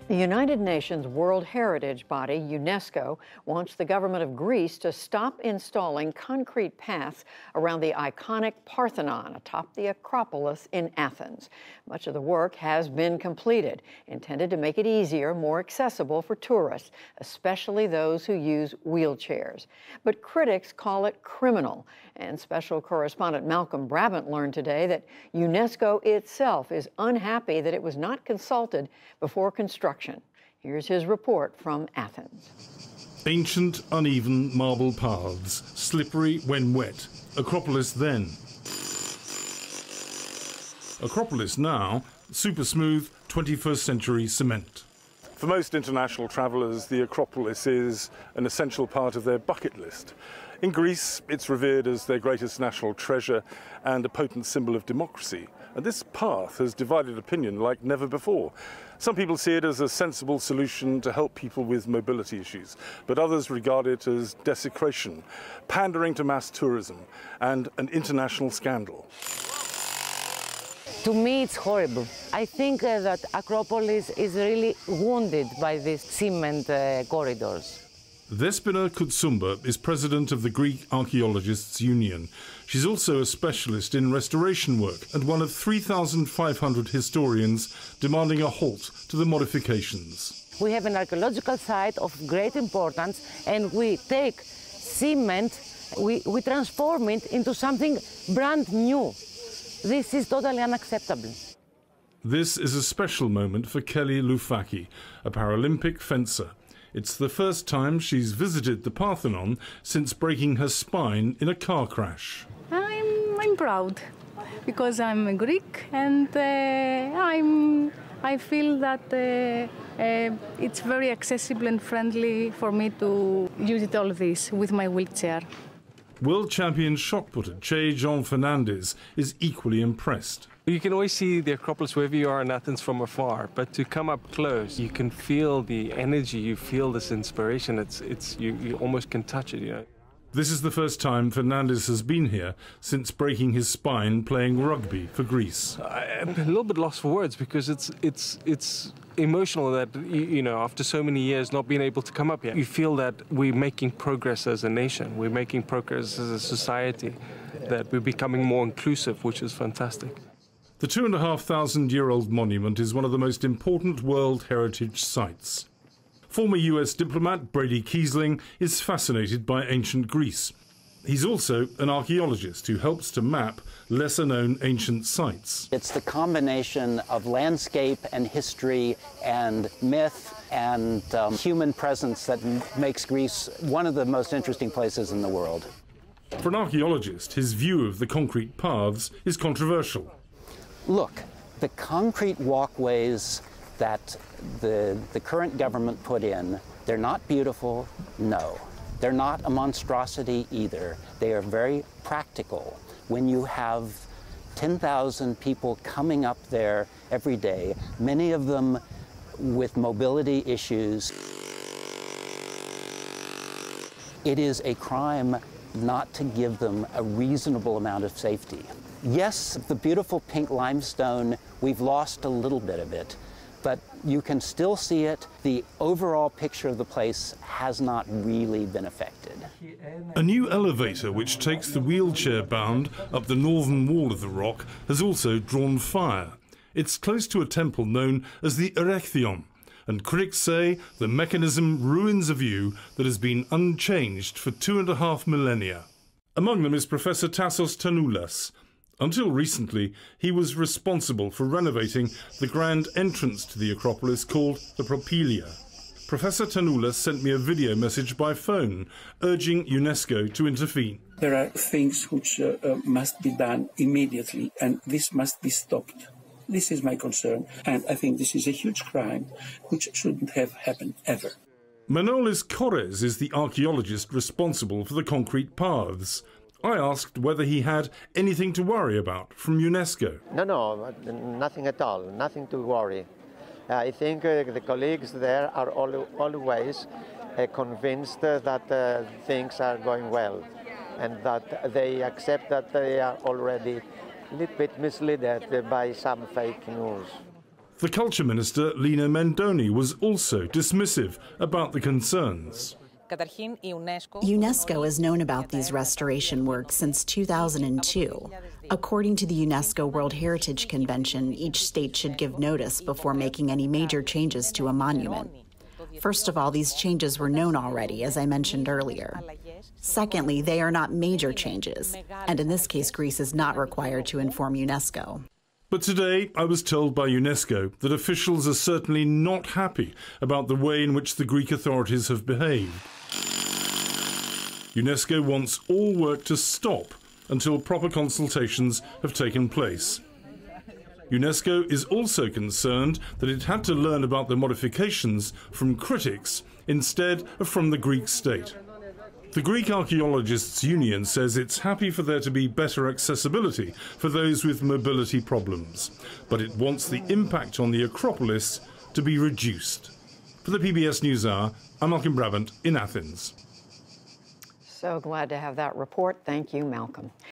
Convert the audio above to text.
The United Nations World Heritage Body, UNESCO, wants the government of Greece to stop installing concrete paths around the iconic Parthenon atop the Acropolis in Athens. Much of the work has been completed, intended to make it easier, more accessible for tourists, especially those who use wheelchairs. But critics call it criminal, and special correspondent Malcolm Brabant learned today that UNESCO itself is unhappy that it was not consulted before construction. Here's his report from Athens. Ancient, uneven marble paths, slippery when wet. Acropolis then. Acropolis now, super smooth 21st century cement. For most international travellers, the Acropolis is an essential part of their bucket list. In Greece, it's revered as their greatest national treasure and a potent symbol of democracy. And this path has divided opinion like never before. Some people see it as a sensible solution to help people with mobility issues, but others regard it as desecration, pandering to mass tourism, and an international scandal. To me, it's horrible. I think that Acropolis is really wounded by these cement corridors. Despina Koutsoumbas is president of the Greek Archaeologists Union. She's also a specialist in restoration work and one of 3,500 historians demanding a halt to the modifications. We have an archaeological site of great importance, and we take cement, we transform it into something brand new. This is totally unacceptable. This is a special moment for Kelly Loufaki, a Paralympic fencer. It's the first time she's visited the Parthenon since breaking her spine in a car crash. I'm proud because I'm a Greek, and I feel that it's very accessible and friendly for me to use it all this with my wheelchair. World champion shot-putter Jean Fernandez is equally impressed. You can always see the Acropolis wherever you are in Athens from afar, but to come up close, you can feel the energy, you feel this inspiration. You almost can touch it, you know. This is the first time Fernandez has been here since breaking his spine playing rugby for Greece. I'm a little bit lost for words because it's emotional that, you know, after so many years not being able to come up here, you feel that we're making progress as a nation, we're making progress as a society, that we're becoming more inclusive, which is fantastic. The 2,500-year-old monument is one of the most important World Heritage sites. Former US diplomat Brady Kiesling is fascinated by ancient Greece. He's also an archaeologist who helps to map lesser-known ancient sites. It's the combination of landscape and history and myth and human presence that makes Greece one of the most interesting places in the world. For an archaeologist, his view of the concrete paths is controversial. Look, the concrete walkways that the current government put in, they're not beautiful, no. They're not a monstrosity either. They are very practical. When you have 10,000 people coming up there every day, many of them with mobility issues, it is a crime not to give them a reasonable amount of safety. Yes, the beautiful pink limestone, we've lost a little bit of it, but you can still see it. The overall picture of the place has not really been affected. A new elevator which takes the wheelchair-bound up the northern wall of the rock has also drawn fire. It's close to a temple known as the Erechtheion, and critics say the mechanism ruins a view that has been unchanged for 2.5 millennia. Among them is Professor Tassos Tannoulas. Until recently, he was responsible for renovating the grand entrance to the Acropolis called the Propylaea. Professor Tannoulas sent me a video message by phone, urging UNESCO to intervene. There are things which must be done immediately, and this must be stopped. This is my concern, and I think this is a huge crime which shouldn't have happened ever. Manolis Kores is the archaeologist responsible for the concrete paths. I asked whether he had anything to worry about from UNESCO. No, nothing at all, nothing to worry. I think the colleagues there are always convinced that things are going well, and that they accept that they are already a little bit misled by some fake news. The Culture Minister, Lina Mendoni, was also dismissive about the concerns. UNESCO has known about these restoration works since 2002. According to the UNESCO World Heritage Convention, each state should give notice before making any major changes to a monument. First of all, these changes were known already, as I mentioned earlier. Secondly, they are not major changes, and in this case, Greece is not required to inform UNESCO. But today, I was told by UNESCO that officials are certainly not happy about the way in which the Greek authorities have behaved. UNESCO wants all work to stop until proper consultations have taken place. UNESCO is also concerned that it had to learn about the modifications from critics instead of from the Greek state. The Greek Archaeologists' Union says it's happy for there to be better accessibility for those with mobility problems, but it wants the impact on the Acropolis to be reduced. For the PBS NewsHour, I'm Malcolm Brabant in Athens. So glad to have that report. Thank you, Malcolm.